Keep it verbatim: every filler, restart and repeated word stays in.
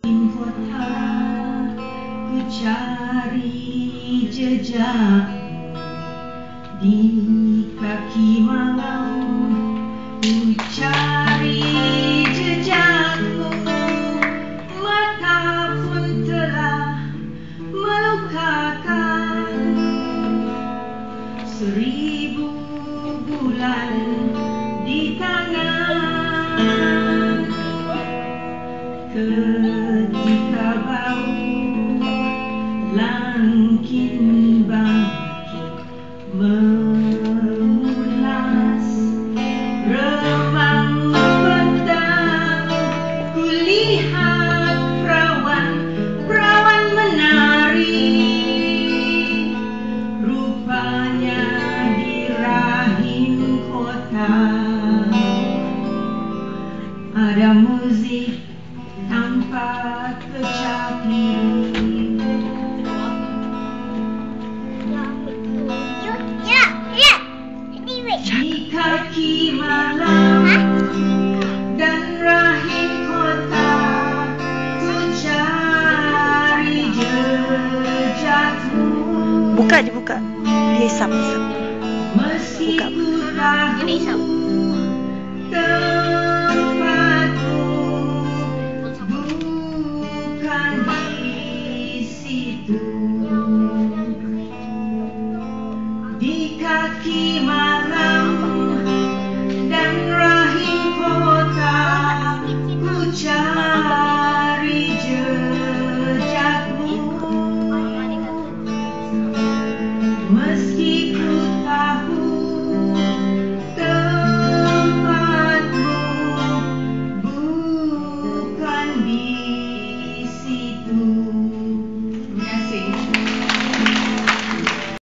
kota, ku cari jejak di kaki malam, ku cari jejakmu, mata pun telah melukakan. Seribu bulan di tangan, ketika bau langit bangkit memulas remang petang, kulihat perawan-perawan menari, rupanya di rahim kota ada musik tanpa kecapi. Di kaki malam dan rahim kota, ku cari jejakmu. Buka je, buka. Dia isap, isap. Meski ku tahu